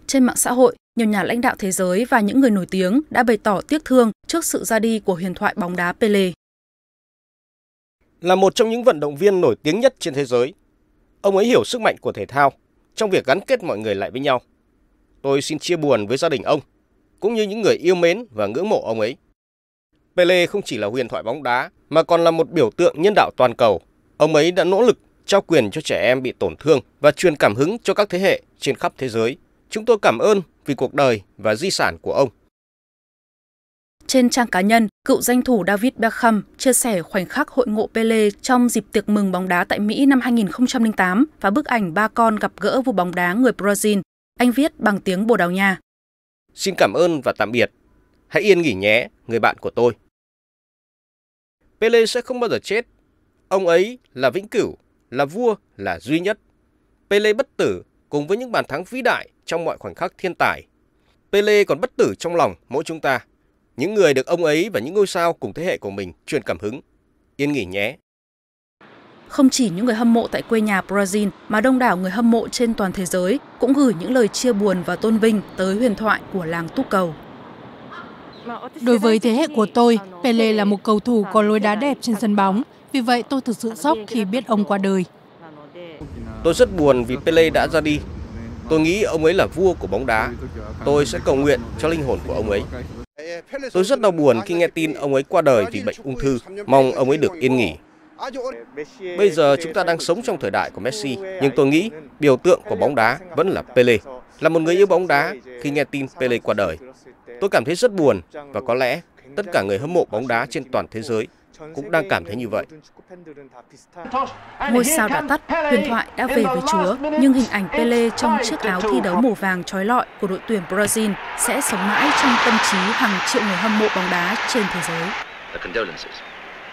Trên mạng xã hội, nhiều nhà lãnh đạo thế giới và những người nổi tiếng đã bày tỏ tiếc thương trước sự ra đi của huyền thoại bóng đá Pelé. Là một trong những vận động viên nổi tiếng nhất trên thế giới, ông ấy hiểu sức mạnh của thể thao trong việc gắn kết mọi người lại với nhau. Tôi xin chia buồn với gia đình ông, cũng như những người yêu mến và ngưỡng mộ ông ấy. Pelé không chỉ là huyền thoại bóng đá, mà còn là một biểu tượng nhân đạo toàn cầu. Ông ấy đã nỗ lực trao quyền cho trẻ em bị tổn thương và truyền cảm hứng cho các thế hệ trên khắp thế giới. Chúng tôi cảm ơn vì cuộc đời và di sản của ông. Trên trang cá nhân, cựu danh thủ David Beckham chia sẻ khoảnh khắc hội ngộ Pelé trong dịp tiệc mừng bóng đá tại Mỹ năm 2008 và bức ảnh ba con gặp gỡ vua bóng đá người Brazil. Anh viết bằng tiếng Bồ Đào Nha. Xin cảm ơn và tạm biệt. Hãy yên nghỉ nhé, người bạn của tôi. Pelé sẽ không bao giờ chết. Ông ấy là vĩnh cửu, là vua, là duy nhất. Pelé bất tử cùng với những bàn thắng vĩ đại trong mọi khoảnh khắc thiên tài. Pelé còn bất tử trong lòng mỗi chúng ta, những người được ông ấy và những ngôi sao cùng thế hệ của mình truyền cảm hứng. Yên nghỉ nhé. Không chỉ những người hâm mộ tại quê nhà Brazil mà đông đảo người hâm mộ trên toàn thế giới cũng gửi những lời chia buồn và tôn vinh tới huyền thoại của làng túc cầu. Đối với thế hệ của tôi, Pelé là một cầu thủ có lối đá đẹp trên sân bóng. Vì vậy tôi thực sự sốc khi biết ông qua đời. Tôi rất buồn vì Pelé đã ra đi. Tôi nghĩ ông ấy là vua của bóng đá. Tôi sẽ cầu nguyện cho linh hồn của ông ấy. Tôi rất đau buồn khi nghe tin ông ấy qua đời vì bệnh ung thư. Mong ông ấy được yên nghỉ. Bây giờ chúng ta đang sống trong thời đại của Messi, nhưng tôi nghĩ biểu tượng của bóng đá vẫn là Pelé. Là một người yêu bóng đá, khi nghe tin Pelé qua đời, tôi cảm thấy rất buồn và có lẽ tất cả người hâm mộ bóng đá trên toàn thế giới cũng đang cảm thấy như vậy. Ngôi sao đã tắt, huyền thoại đã về với Chúa, nhưng hình ảnh Pelé trong chiếc áo thi đấu màu vàng chói lọi của đội tuyển Brazil sẽ sống mãi trong tâm trí hàng triệu người hâm mộ bóng đá trên thế giới.